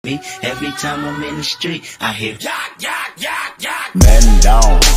me. Every time I'm in the street, I hear, yak, yak, yak, yak. Men down.